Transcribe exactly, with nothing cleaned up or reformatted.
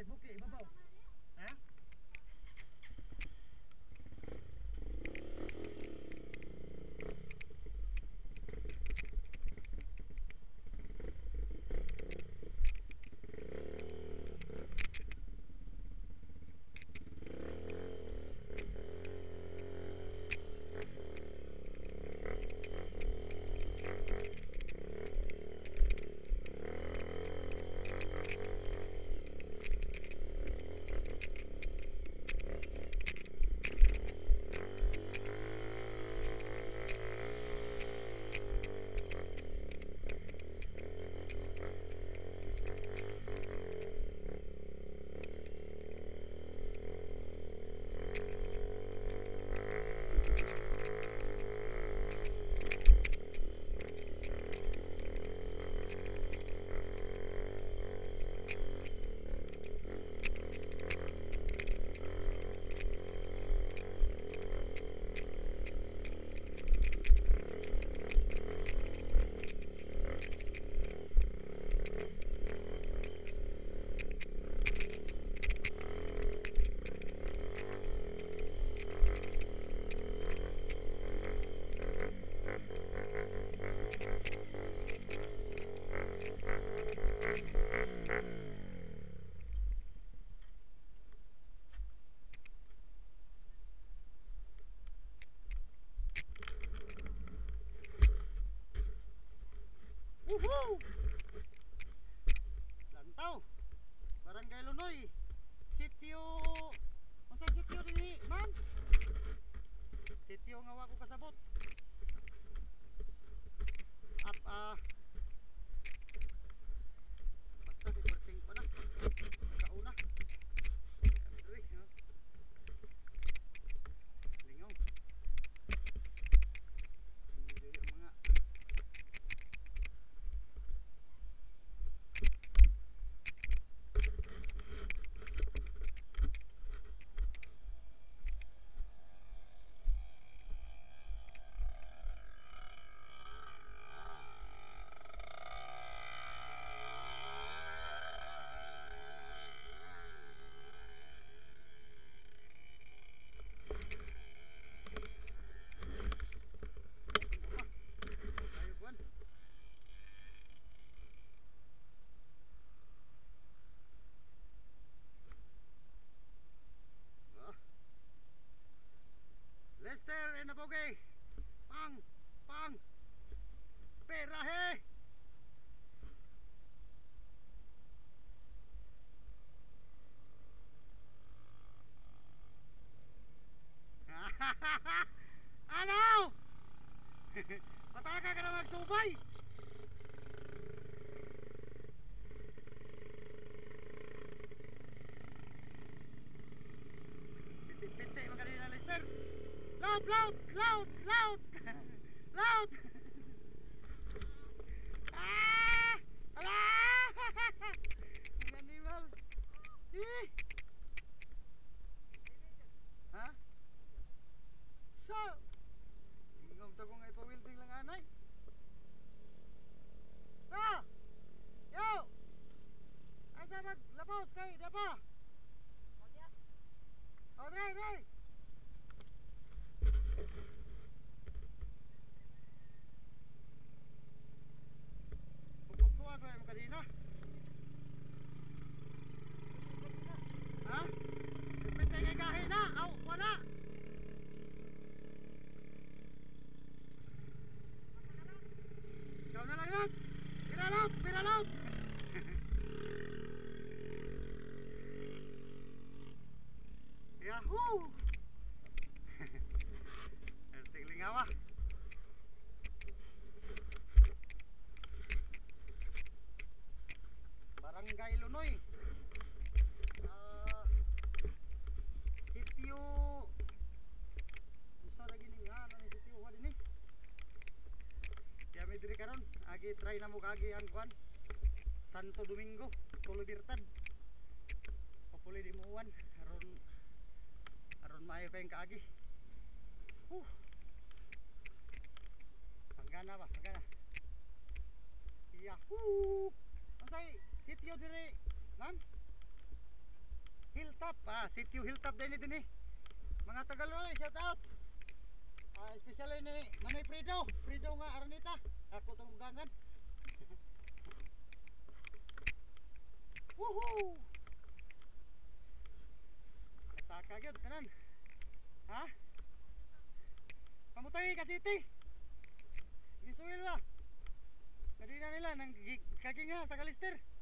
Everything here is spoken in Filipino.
buki, ibabaw. Ha? Woohoo! Lantaw, Barangay Lunoy, sitio, masa sitio rin man? Sitio nga wako kasabot. Up ah. Basta reporting pa na. Kauna. Diri, no? Lingaw. Diri ang mga Lester and Aboge. Pang, pang. Perahe. Ano? Pataka ka na magsubay. Pitik-pitik magalina Lester. Loud, loud, loud, loud, loud. Ah! Ala! Ang animal. Eh! Ha? So, ingom to kung ipawilding lang anay. Ta! Yo! Asa maglabos kay dapa? Oh, dre, dre! Pupuktuan ko yung kanina. Ha? Ipit kay kahe na! Aw, wala! Ikaw na lang yan! Piralot! Piralot! Yahoo! Erting lingawa. Barangay Lunoy. Uh, sitio. Usa lagi ning nga ni sitio wa dinhi. Kaya may diri karon, agi try na mo kagi ang kwan. Santo Domingo, Tulo Birtad. Populi di muwan aron aron maayo kayong kaagi. Huh. Panggana ba? Panggana. Yahoo! Unsay sitio dire, ma'am? Hilltop, ah, Sitio Hilltop din din eh. Mga Tagalog, shout out. Ah, especially ni Manoy Prido, Prido nga Aranita. Ako tong ugangan. Woohoo! Kasaka gyud tanan. Ha? Pamutay ka city. Gisuil ba? Kadina nila nang kaging na sa Kalister.